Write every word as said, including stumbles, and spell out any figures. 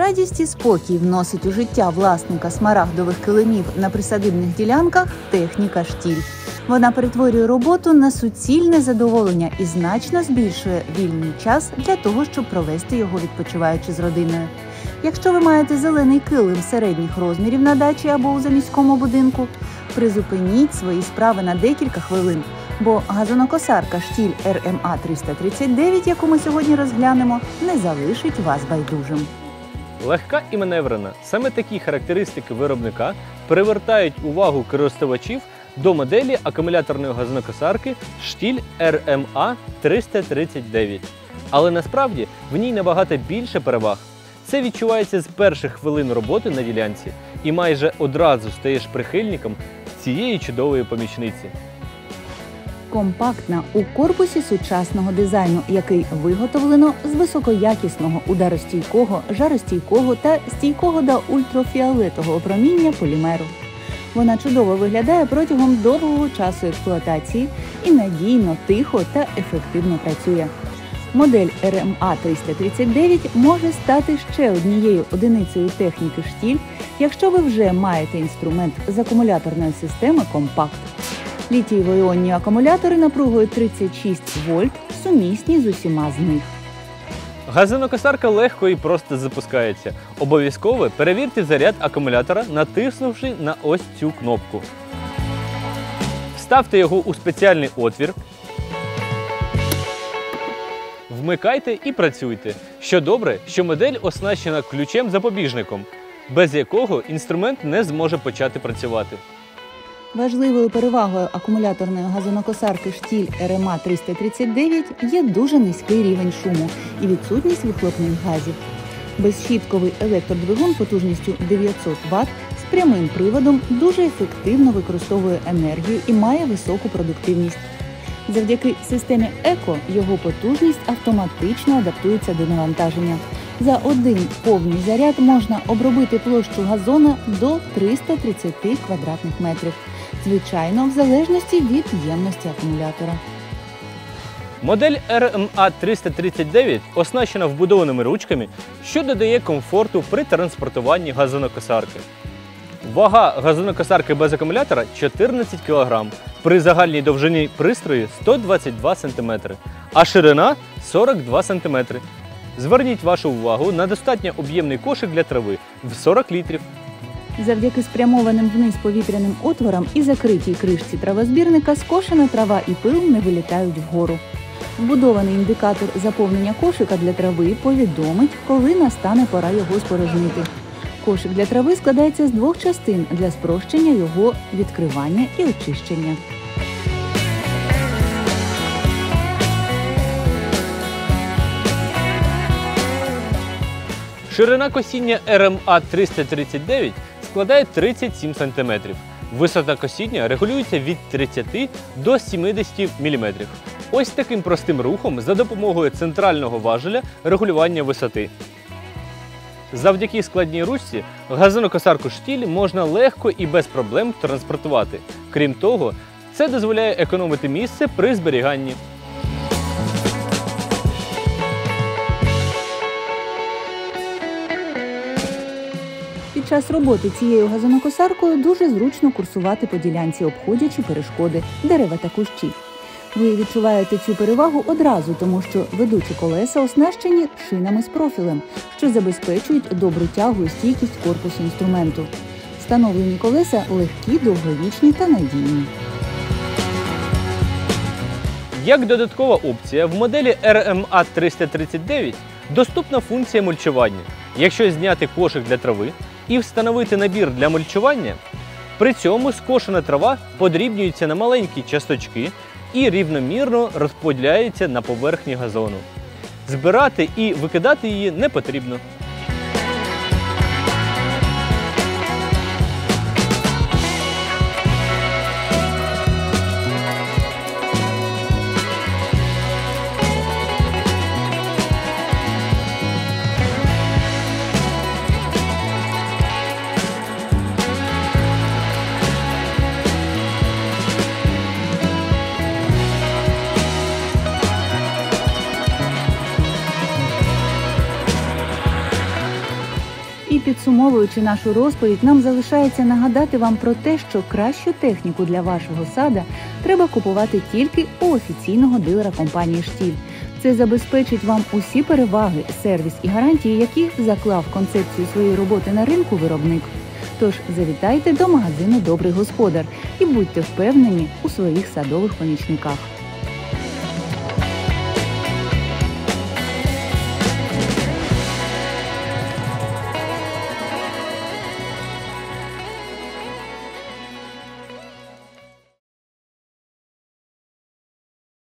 радість і спокій вносить у життя власника смарагдових килимів на присадибних ділянках техніка «Штіль». Вона перетворює роботу на суцільне задоволення і значно збільшує вільний час для того, щоб провести його відпочиваючи з родиною. Якщо ви маєте зелений килим середніх розмірів на дачі або у заміському будинку, призупиніть свої справи на декілька хвилин, бо газонокосарка «Штіль Р М А триста тридцять дев'ять», яку ми сьогодні розглянемо, не залишить вас байдужим. Легка і маневрена. Саме такі характеристики виробника привертають увагу користувачів до моделі акумуляторної газонокосарки «Штіль Р М А триста тридцять дев'ять». Але насправді в ній набагато більше переваг. Це відчувається з перших хвилин роботи на ділянці і майже одразу стаєш прихильником цієї чудової помічниці. Компактна у корпусі сучасного дизайну, який виготовлено з високоякісного, ударостійкого, жаростійкого та стійкого до ультрафіолетового опроміння полімеру. Вона чудово виглядає протягом довгого часу експлуатації і надійно, тихо та ефективно працює. Модель Р М А триста тридцять дев'ять може стати ще однією одиницею техніки «Штіль», якщо ви вже маєте інструмент з акумуляторної системи «Компакт». Літієво-іонні акумулятори напругою тридцять шість вольт сумісні з усіма з них. Газонокосарка легко і просто запускається. Обов'язково перевірте заряд акумулятора, натиснувши на ось цю кнопку. Вставте його у спеціальний отвір. Вмикайте і працюйте. Що добре, що модель оснащена ключем-запобіжником, без якого інструмент не зможе почати працювати. Важливою перевагою акумуляторної газонокосарки «Штіль Р М А триста тридцять дев'ять» є дуже низький рівень шуму і відсутність вихлопних газів. Безщітковий електродвигун потужністю дев'ятсот ватт з прямим приводом дуже ефективно використовує енергію і має високу продуктивність. Завдяки системі «Еко» його потужність автоматично адаптується до навантаження. За один повний заряд можна обробити площу газона до триста тридцять квадратних метрів. Звичайно, в залежності від ємності акумулятора. Модель Р М А триста тридцять дев'ять оснащена вбудованими ручками, що додає комфорту при транспортуванні газонокосарки. Вага газонокосарки без акумулятора – чотирнадцять кілограмів, при загальній довжині пристрою – сто двадцять два сантиметри, а ширина – сорок два сантиметри. Зверніть вашу увагу на достатньо об'ємний кошик для трави в сорок літрів. Завдяки спрямованим вниз повітряним отворам і закритій кришці травозбірника скошена трава і пил не вилітають вгору. Вбудований індикатор заповнення кошика для трави повідомить, коли настане пора його спорожнити. Кошик для трави складається з двох частин для спрощення його відкривання і очищення. Ширина косіння Р М А триста тридцять дев'ять складає тридцять сім сантиметрів. Висота косіння регулюється від тридцяти до сімдесяти міліметрів. Ось таким простим рухом за допомогою центрального важеля регулювання висоти. Завдяки складній ручці газонокосарку «Штіль» можна легко і без проблем транспортувати. Крім того, це дозволяє економити місце при зберіганні. Під час роботи цією газонокосаркою дуже зручно курсувати по ділянці, обходячи перешкоди, дерева та кущі. Ви відчуваєте цю перевагу одразу, тому що ведучі колеса оснащені шинами з профілем, що забезпечують добру тягу і стійкість корпусу інструменту. Встановлені колеса легкі, довговічні та надійні. Як додаткова опція, в моделі Р М А триста тридцять дев'ять доступна функція мульчування. Якщо зняти кошик для трави і встановити набір для мульчування, при цьому скошена трава подрібнюється на маленькі часточки і рівномірно розподіляється на поверхні газону. Збирати і викидати її не потрібно. Підсумовуючи нашу розповідь, нам залишається нагадати вам про те, що кращу техніку для вашого сада треба купувати тільки у офіційного дилера компанії «Штіль». Це забезпечить вам усі переваги, сервіс і гарантії, які заклав в концепцію своєї роботи на ринку виробник. Тож завітайте до магазину «Добрий господар» і будьте впевнені у своїх садових помічниках.